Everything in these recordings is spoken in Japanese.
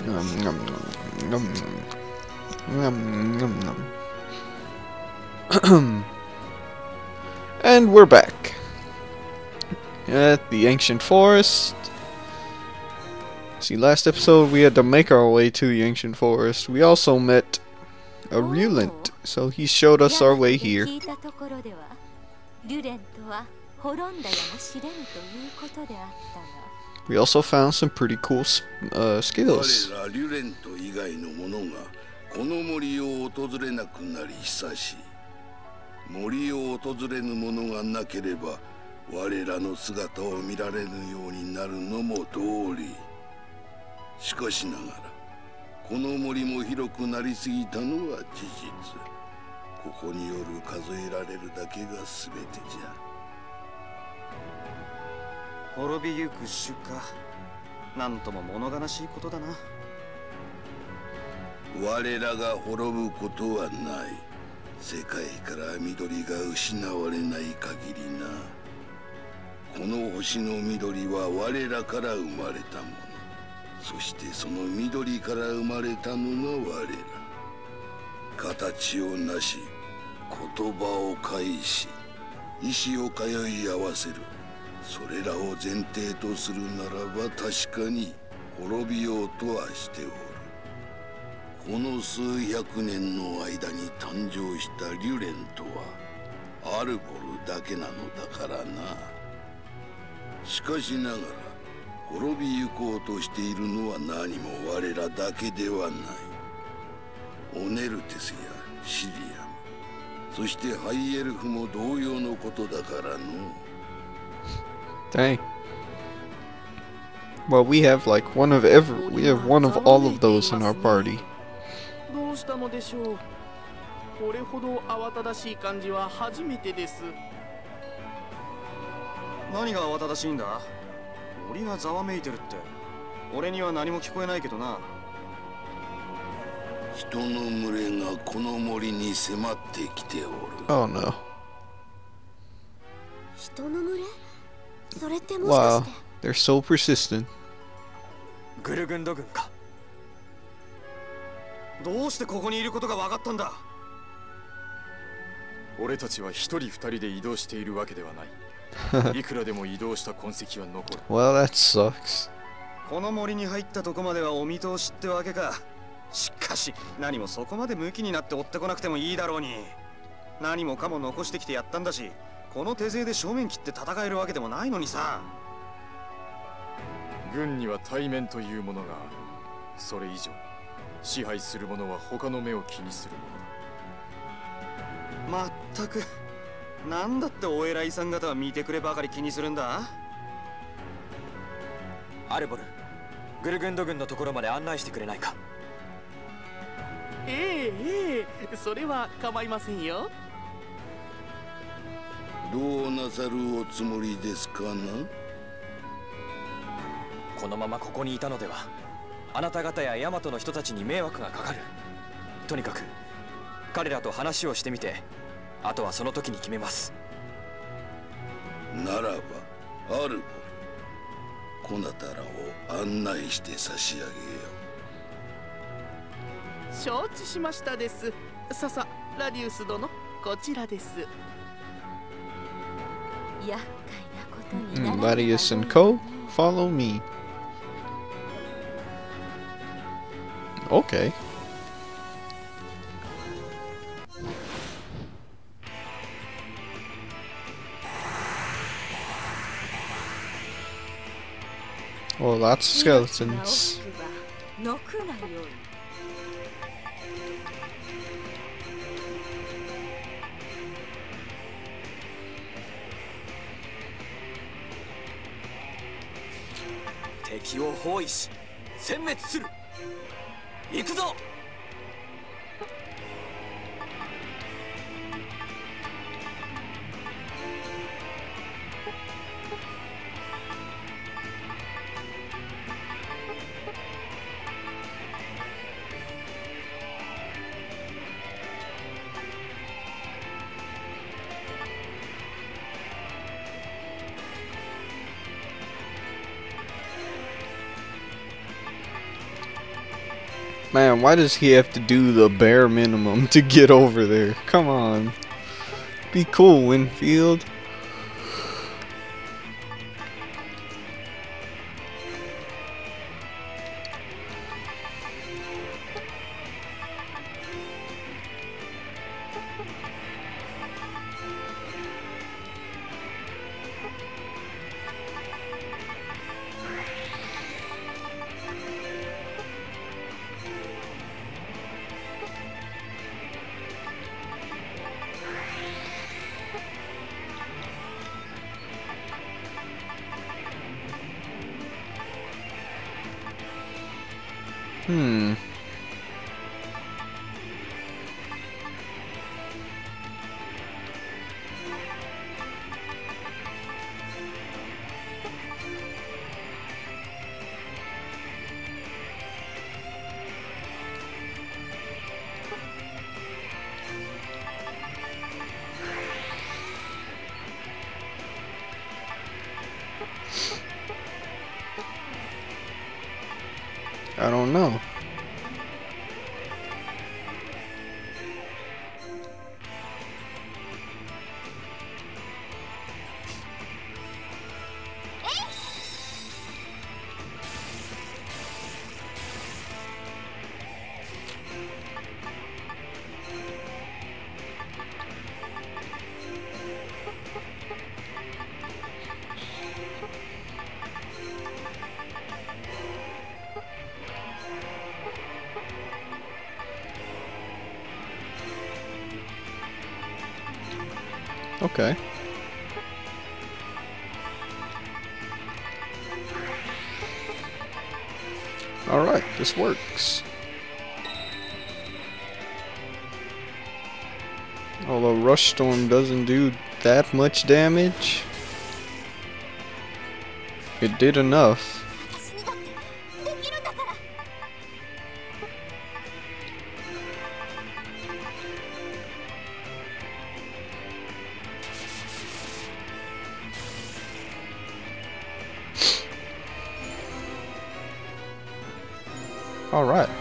And we're back at the ancient forest. See, last episode we had to make our way to the ancient forest. We also met a Ryulent, so he showed us our way here. We also found some pretty cool skills. Dang. Well, we have like one of all of those in our party. Oh no. Wow, they're so persistent. Grugundか。どうしてここにいることが分かったんだ。俺たちは一人二人で移動しているわけではない。いくらでも移動した痕跡は残る。 Well, that sucks. この森に入ったとこまではお見通しってわけか。しかし何もそこまでムキになって追ってこなくてもいいだろうに。何もかも残してきてやったんだし、この手勢で正面切って戦えるわけでもないのにさ。軍には対面というものがある。それ以上支配する者は他の目を気にするものだ。まったく、なんだってお偉いさん方は見てくればかり気にするんだ。アルボル、グルグンド軍のところまで案内してくれないか。 それは構いませんよ。 どうなさるおつもりですかな。 このままここにいたのではあなた方やヤマトの人たちに迷惑がかかる。とにかく彼らと話をしてみて、あとはその時に決めます。 ならばアルボル、こなたらを案内して差し上げよう。承知しましたです。ささ、ラディウス殿、こちらです。 Ladius and Co, follow me. Okay. Oh, lots of skeletons. 敵を包囲し、殲滅する。行くぞ。 Man, why does he have to do the bare minimum to get over there? Come on. Be cool, Winfield. I don't know. Okay. Alright, this works. Although Rush Storm doesn't do that much damage, it did enough. All right.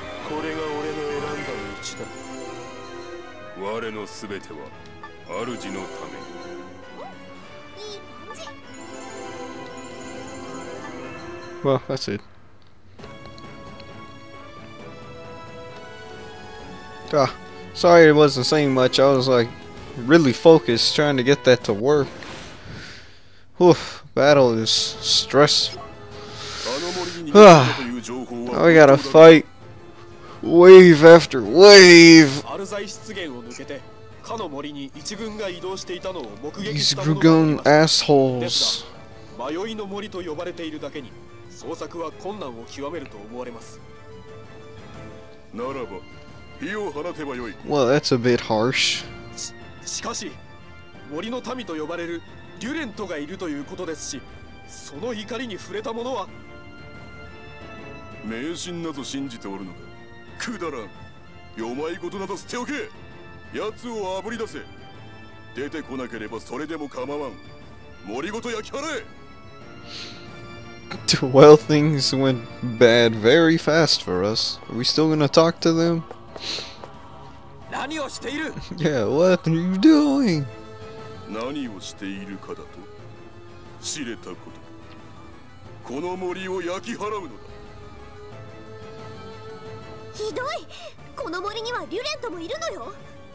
Well, that's it. Sorry it wasn't saying much. I was like really focused trying to get that to work. Whew, battle is stressful. Now we gotta fight wave after wave. These Grugund assholes. Well, that's a bit harsh. しかし、森の民と呼ばれるリュレントがいるということですし、その怒りに触れた者は迷信など信じておるのか。くだらん。よまいことなど捨ておけ。奴をあぶり出せ。出てこなければそれでも構わん。森ごと焼き払え。 Well, things went bad very fast for us. Are we still gonna talk to them? Yeah, what are you doing? 何をしているかだと知れたこと。この森を焼き払うのだ。 ひどい。この森にはリュレントもいるのよ。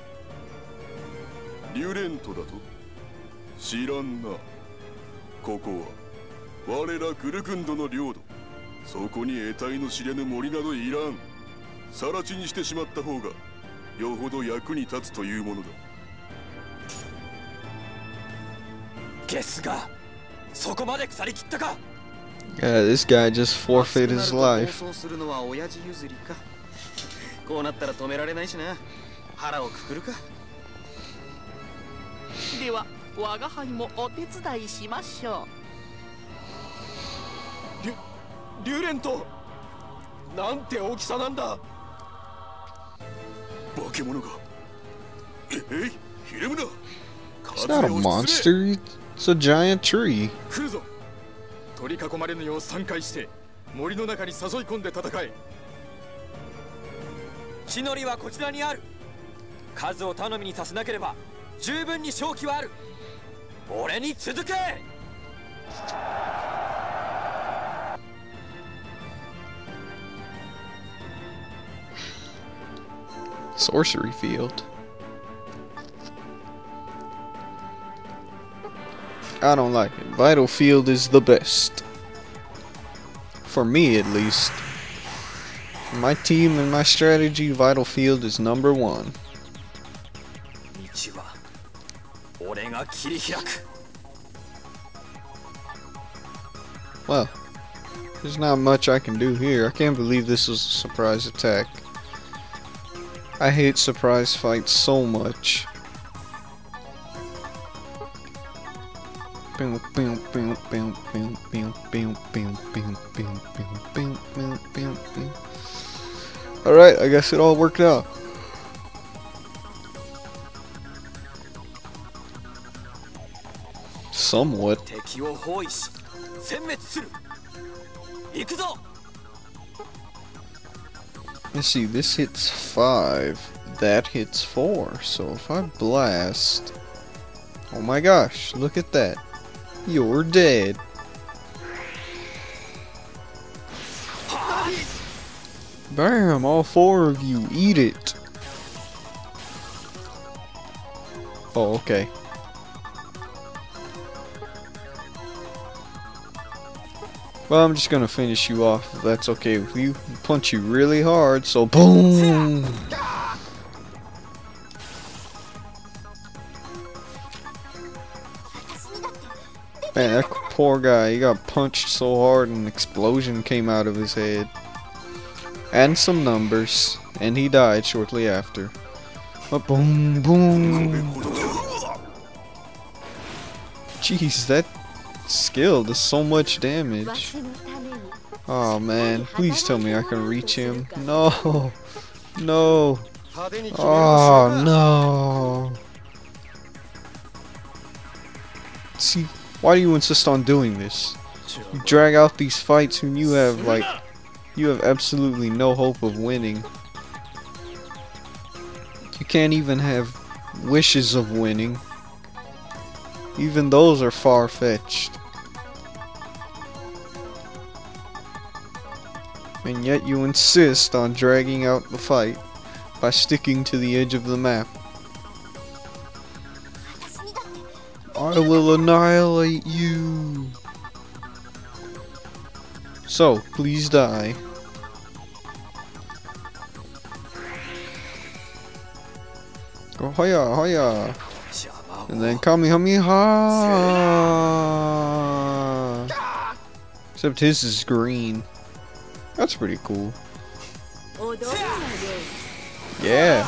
リュレントだと知らんな。ここは我らグルグンドの領土。そこに得体の知れぬ森などいらん。更地にしてしまった方がよほど役に立つというものだ。ですが、そこまで腐りきったか。 Yeah, this guy just forfeited his life. こうなったら止められないしな。腹をくくるか。 では、我が輩もお手伝いしましょう。リュレント、なんて大きさなんだ。化け物が。ひれむな。 It's not a monster, it's a giant tree. 来るぞ。取り囲まれぬよう3回して森の中に誘い込んで戦え。 地の利はこちらにある。数を頼みにさせなければ十分に勝機はある。俺に続け。 Sorcery field. I don't like it. Vital field is the best. For me, at least. For my team and my strategy, vital field is #1. Well, there's not much I can do here. I can't believe this was a surprise attack. I hate surprise fights so much. Alright, I guess it all worked out. Somewhat. Let's see, this hits 5, that hits 4, so if I blast... Oh my gosh, look at that. You're dead. Bam, all 4 of you, eat it. Oh, okay. Well, I'm just gonna finish you off if that's okay with you. Punch you really hard, so boom! Man, that poor guy, he got punched so hard an explosion came out of his head. And some numbers, and he died shortly after. But boom, boom! Jeez, that skill does so much damage. Oh man, please tell me I can reach him. No! No! Oh no! See, why do you insist on doing this? You drag out these fights when you have, like, you have absolutely no hope of winning. You can't even have wishes of winning. Even those are far-fetched. And yet you insist on dragging out the fight by sticking to the edge of the map. I will annihilate you. So, please die. Go hoya hoya. And then Kamehameha. Except his is green. That's pretty cool. Yeah.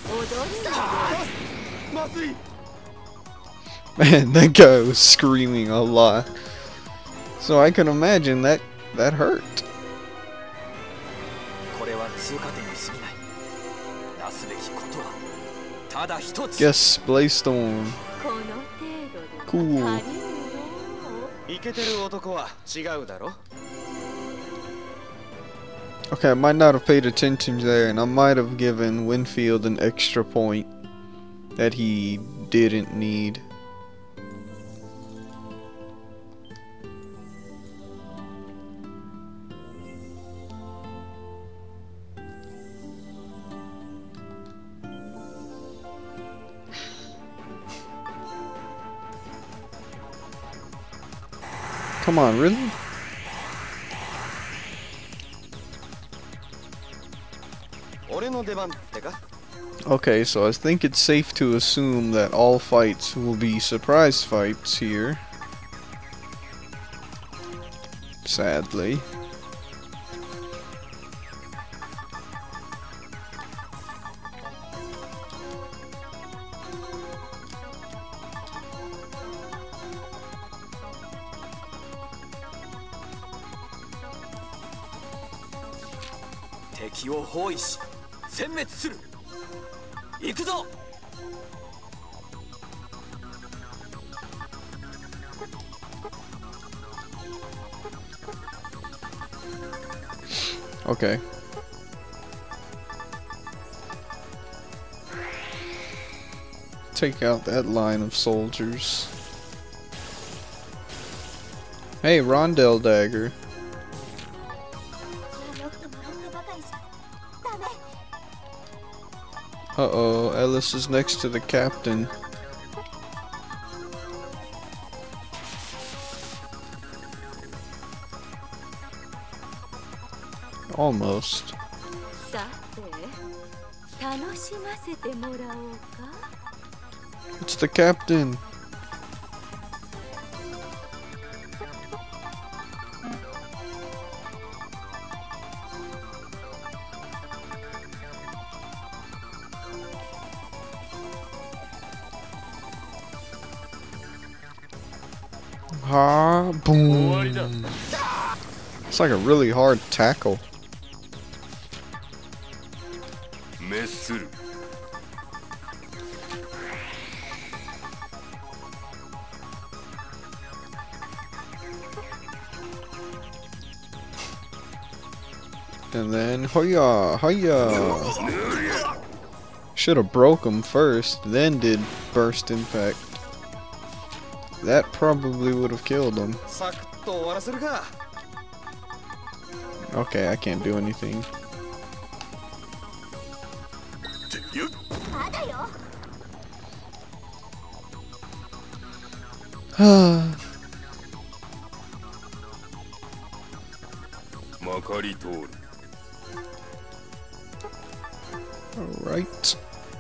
Man, that guy was screaming a lot. So I can imagine that hurt. Yes, Blaze-Storm. Cool. Okay, I might not have paid attention there, and I might have given Winfield an extra point that he didn't need. Come on, really? Okay, so I think it's safe to assume that all fights will be surprise fights here. Sadly. Okay. take out that line of soldiers. Hey, Rondell dagger. Uh-oh, Ellis is next to the captain. Almost. It's the captain. Ah, boom. It's like a really hard tackle. And then, hoya, hoya. Should have broke him first, then did burst impact. That probably would have killed him. Okay, I can't do anything. Alright.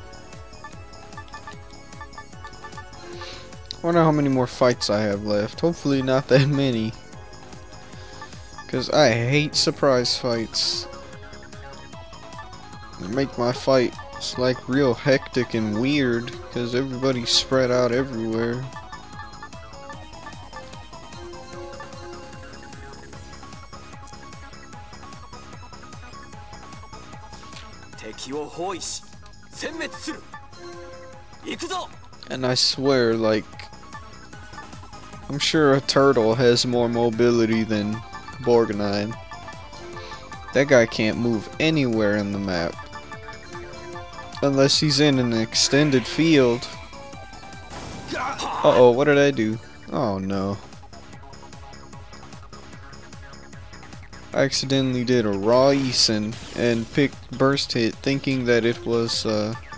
Wonder how many more fights I have left. Hopefully not that many. Cause I hate surprise fights. They make my fights like real hectic and weird cause everybody's spread out everywhere. And I swear, like, I'm sure a turtle has more mobility than Borgnine. That guy can't move anywhere in the map. Unless he's in an extended field. Uh-oh, what did I do? Oh no. I accidentally did a raw Eason and picked burst hit thinking that it was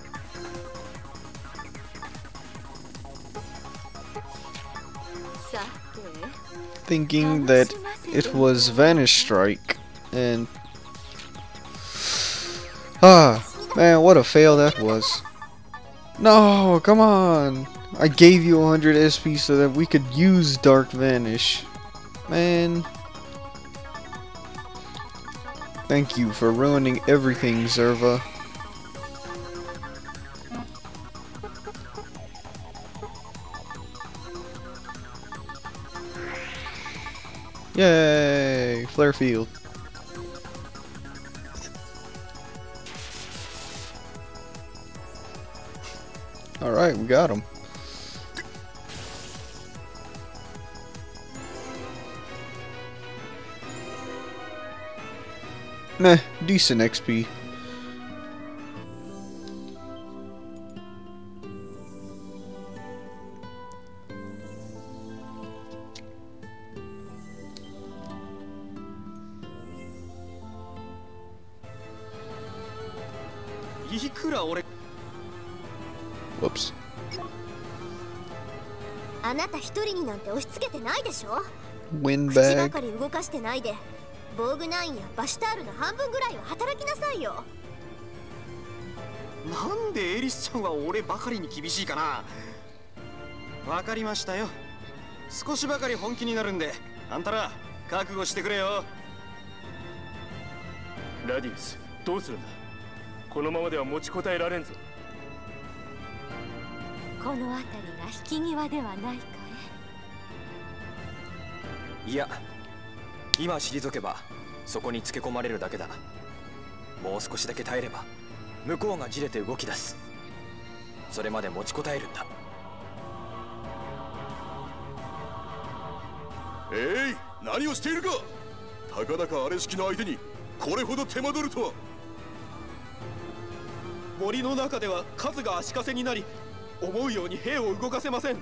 Vanish Strike, and man, what a fail that was. No, come on, I gave you 100 SP so that we could use Dark Vanish, man. Thank you for ruining everything, Zerva. Yay! Flare field. Alright, we got him. Meh, decent XP. Whoops. あなた一人になんて押し付けてないでしょ。 Windbag. 口ばかり動かしてないで、ボーグナインやバシュタールの半分ぐらいは働きなさいよ。 なんでエリスちゃんは俺ばかりに厳しいかな。わかりましたよ。少しばかり本気になるんで、あんたら覚悟してくれよ。 ラディウス、どうするんだ。このままでは持ちこたえられんぞ。 この辺りが引き際ではないかい。いや、今退けばそこにつけ込まれるだけだ。もう少しだけ耐えれば向こうがじれて動き出す。それまで持ちこたえるんだ。 何をしているか。たかだかあれ式の相手にこれほど手間取るとは。 森の中では数が足かせになり、 思うように兵を動かせません。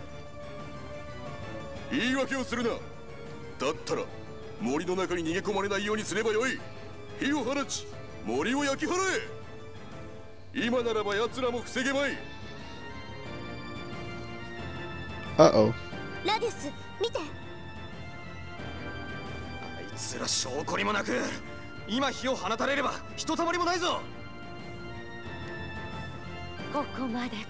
言い訳をするな。だったら森の中に逃げ込まれないようにすればよい。火を放ち森を焼き払え。今ならば奴らも防げまい。 Uh-oh. ラディウス、見て。 あいつら証拠にもなく、今火を放たれればひとたまりもないぞ。 ここまでか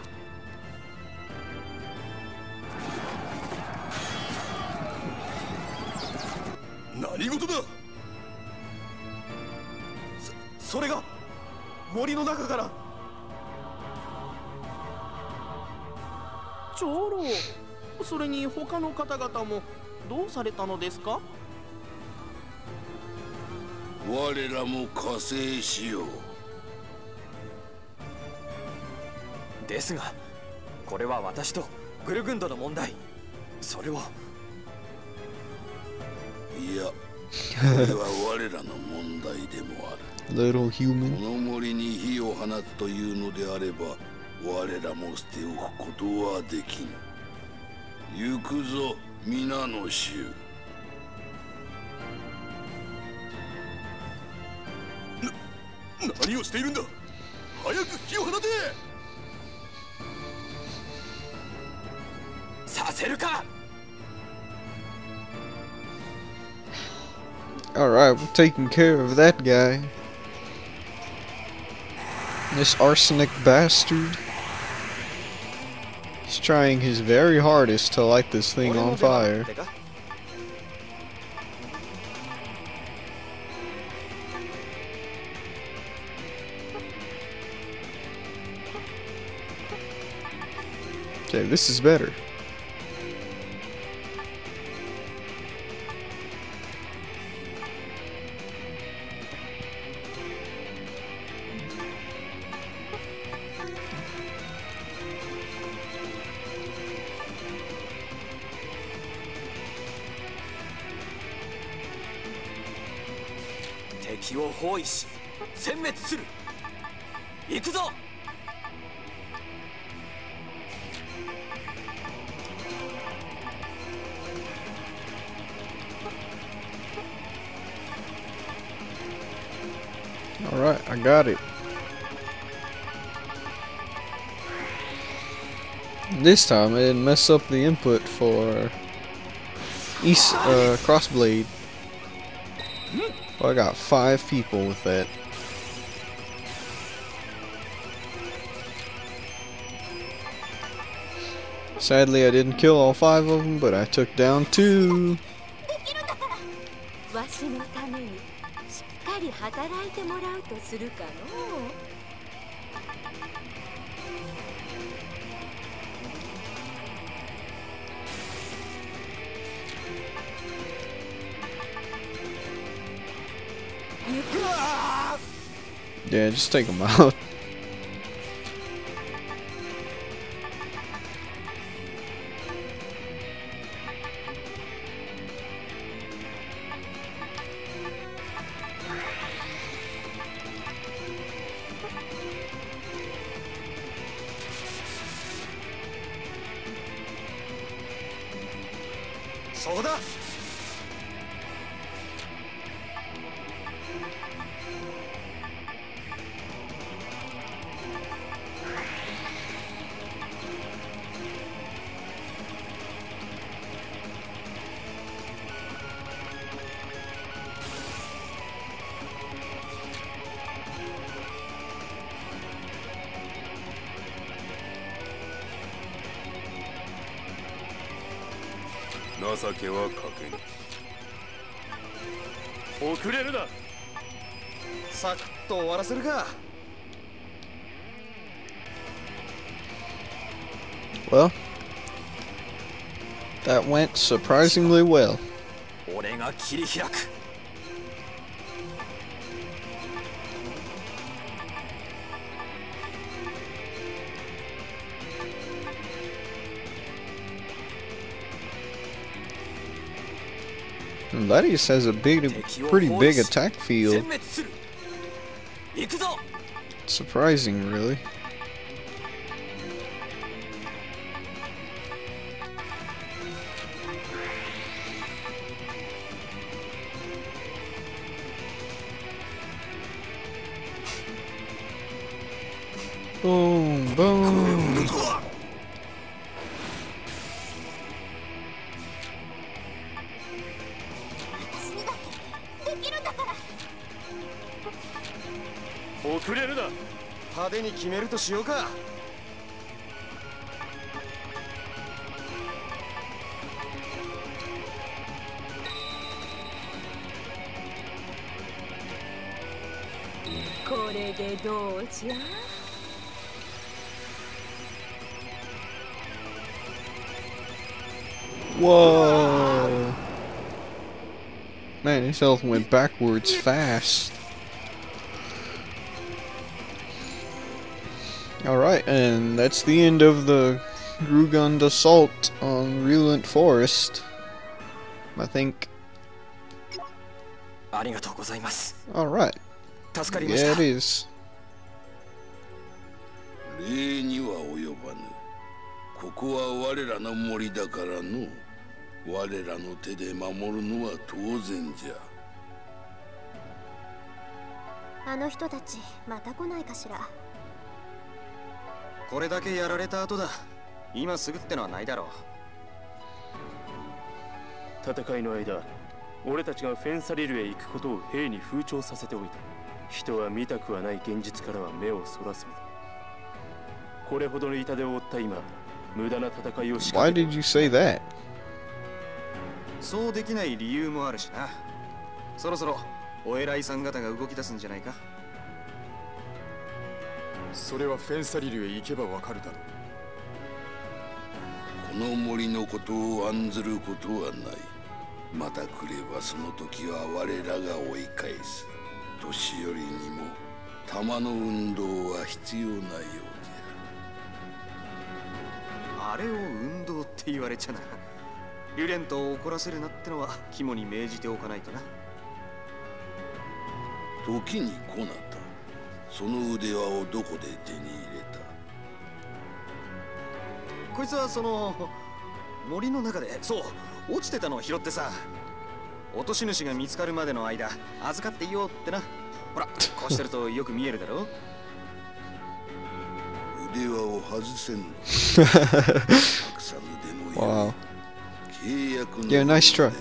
の。 何事だ。 それが森の中から。長老、それに他の方々もどうされたのですか？ 我らも加勢しよう。 ですが、これは私とグルグンドの問題。それを。 いや、これは我らの問題でもある。 Little こ human. の森に火を放つというのであれば、我らも捨ておくことはできぬ。行くぞ、皆の衆。 何をしているんだ。早く火を放て。 させるか。 Alright, we're taking care of that guy. This arsenic bastard. He's trying his very hardest to light this thing on fire. Okay, this is better. 敵を包囲し殲滅する。行くぞ。 Alright, I got it. This time I didn't mess up the input for crossblade. Well, I got 5 people with that. Sadly, I didn't kill all 5 of them, but I took down 2. わしのためにしっかり働いてもらうとするかのう。 Yeah, just take them out. Soだ。 情けはかけぬ。 遅れるな。 サクッと終わらせるか。 Well, that went surprisingly well. 俺が切り開く。 Ladius has a pretty big attack field. Surprising, really. Boom, boom. 私にだってできるんだから。 遅れるな。 派手に決めるとしようか。 これでどうじゃ。 Whoa! Man, his health went backwards fast. Alright, and that's the end of the Grugund assault on Ryulent Forest. I think. ありがとうございます。 Alright. 助かりました。 Yeah, it is. 礼には及ばぬ。ここは我らの森だからの。我らの手で守るのは当然じゃ。 あの人たちまた来ないかしら。 これだけやられた後だ。今すぐってのはないだろう。 戦いの間、俺たちがフェンサリルへ行くことを兵に風潮させておいた。人は見たくはない現実からは目をそらすのだ。これほどの痛手を負った今、無駄な戦いを仕掛 Why け did you say that? そうできない理由もあるしな。そろそろお偉いさん方が動き出すんじゃないか。 それはフェンサリルへ行けばわかるだろう。 この森のことを案ずることはない。また来ればその時は我らが追い返す。年寄りにも弾の運動は必要なようじあれを運動って言われちゃな。リュレントを怒らせるなってのは肝に銘じておかないとな。 ゃ。時にこなた、その腕輪をどこで手に入れた？ こいつはその森の中で、そう落ちてたのを拾ってさ、落とし主が見つかるまでの間預かっていようってな。ほらこうしてるとよく見えるだろ。 腕輪を外せぬ。隠さぬでもよい。 Wow. 契約の Yeah, nice try.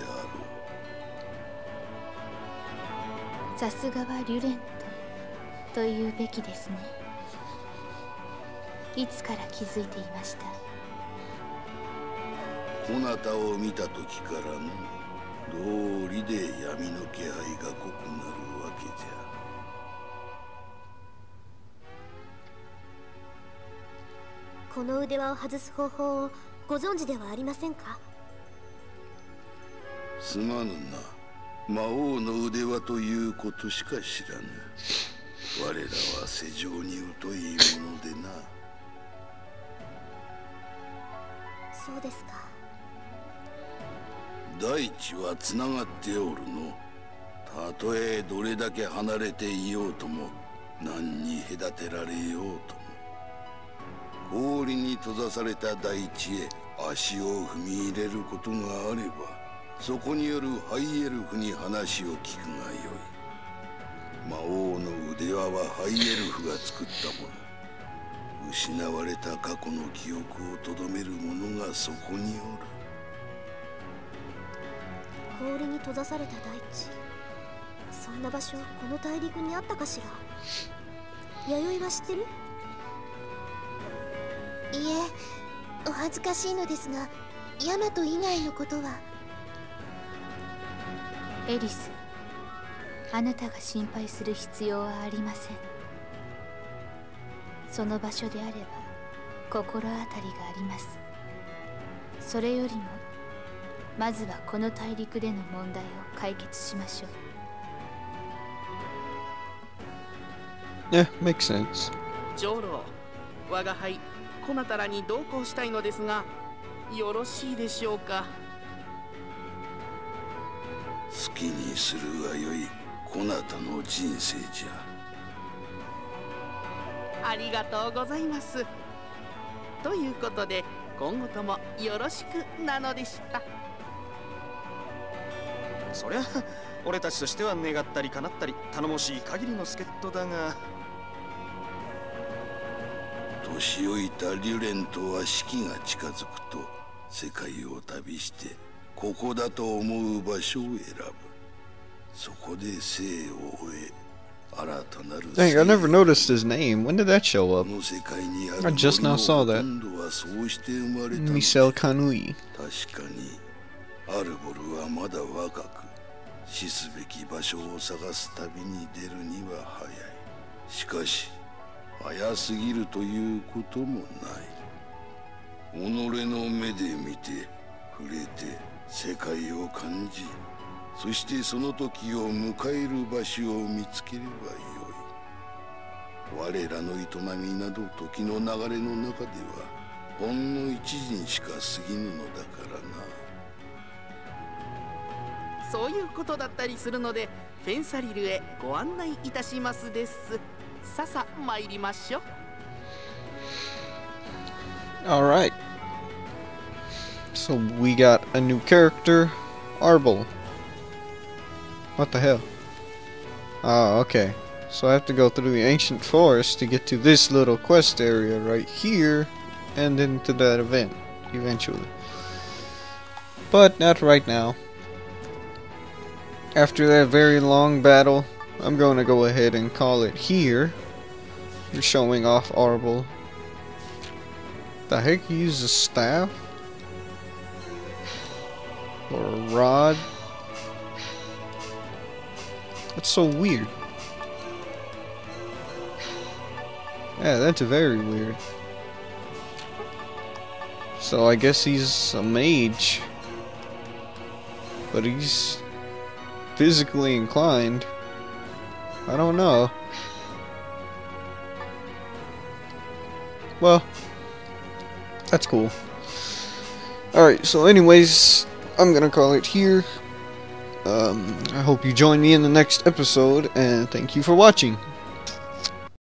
さすがはリュレントというべきですね。いつから気づいていました。 こなたを見た時からの道理で闇の気配が濃くなるわけじゃ。 この腕輪を外す方法をご存知ではありませんか？ すまぬな。魔王の腕輪ということしか知らぬ。我らは世情に疎いものでな。 そうですか。 大地はつながっておるの。たとえどれだけ離れていようとも、何に隔てられようとも。氷に閉ざされた大地へ足を踏み入れることがあれば、そこによるハイエルフに話を聞くがよい。魔王の腕輪はハイエルフが作ったもの。失われた過去の記憶をとどめる者がそこにおる。 氷に閉ざされた大地、そんな場所この大陸にあったかしら？弥生は知ってる？ いえ、お恥ずかしいのですが、ヤマト以外のことは。 エリス、あなたが心配する必要はありません。その場所であれば心当たりがあります。それよりもまずはこの大陸での問題を解決しましょう。 Yeah, makes sense. 長老、我が輩こなたらに同行したいのですが、よろしいでしょうか？ 好きにするがよい。こなたの人生じゃ。 ありがとうございます。ということで今後ともよろしくなのでした。 そりゃ俺たちとしては願ったり叶ったり頼もしい限りの助っ人だが、 年老いたリュレントは死期が近づくと世界を旅してここだと思う場所を選ぶ。そこで生を終え、新たなる Dang, I never noticed his name. When did that show up? この世界にある I just now saw that. 森のほとんどはそうして生まれたので Michel Kanui. 確かにアルボルはまだ若く、死すべき場所を探す旅に出るには早い。しかし早すぎるということもない。己の目で見て触れて世界を感じ、そしてその時を迎える場所を見つければよい。我らの営みなど時の流れの中ではほんの一時にしか過ぎぬのだからな。 そういうことだったりするので、フェンサリルへご案内いたしますです。ささ参りましょう。 Alright. So we got a new character, Arbol. What the hell? Ah, okay. So I have to go through the ancient forest to get to this little quest area right here, and then to that event, eventually. But not right now. After that very long battle, I'm going to go ahead and call it here. You're showing off Arbol. The heck, he uses a staff? Or a rod? That's so weird. Yeah, that's very weird. So I guess he's a mage. But he's physically inclined. I don't know. Well, that's cool. Alright, so anyways, I'm gonna call it here. I hope you join me in the next episode, and thank you for watching.